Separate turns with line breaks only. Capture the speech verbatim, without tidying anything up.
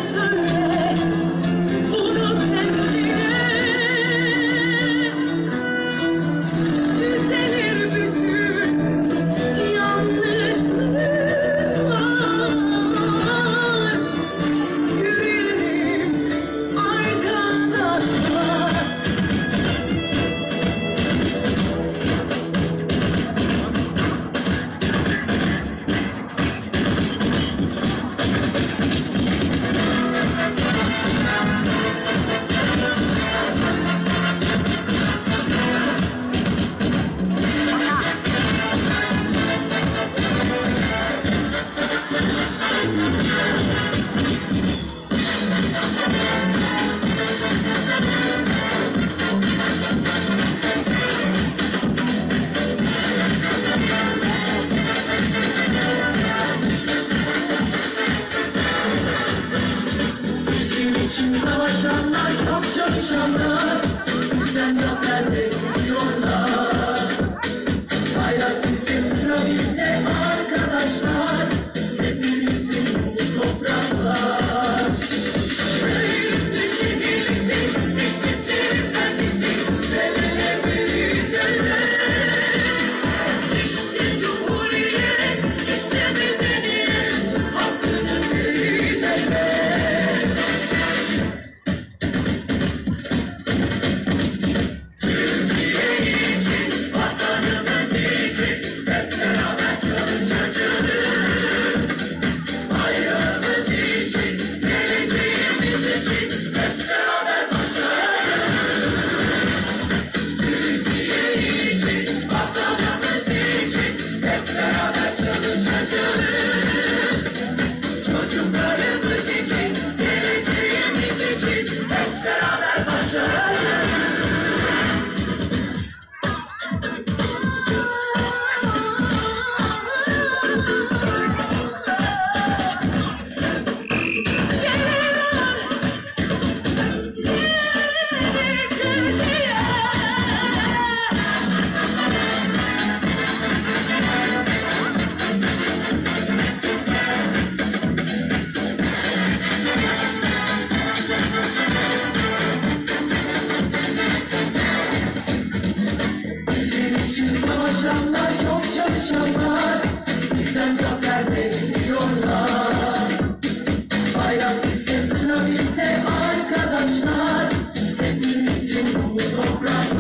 söyle, unut hepsini. Düzelir bütün yanlışlıklar. Yürüyelim arkadaşlar. Bizim için savaşanlar, çok çalışanlar, bizden zafer bekliyorlar. Bayrak bizde, sıra bizde arkadaşlar, hepimizin bu topraklar. Köylüsü, şehirlisi, işçisi, mühendisi, bedene büyüzele. İşte cumhuriyet, işte medeniyet, hakkını büyüzele. Türkiye için, vatanımız için hep beraber çalışacağız. Bayrağımız için, geleceğimiz için hep beraber başaracağız. Türkiye için, vatanımız için hep beraber çalışacağız. Çocuklarımız için, geleceğimiz için hep beraber başaracağız. Bizim için savaşanlar, çok çalışanlar, bizden zafer bekliyorlar. Bayrak bizde, sıra bizde arkadaşlar, hepimizin bu topraklar.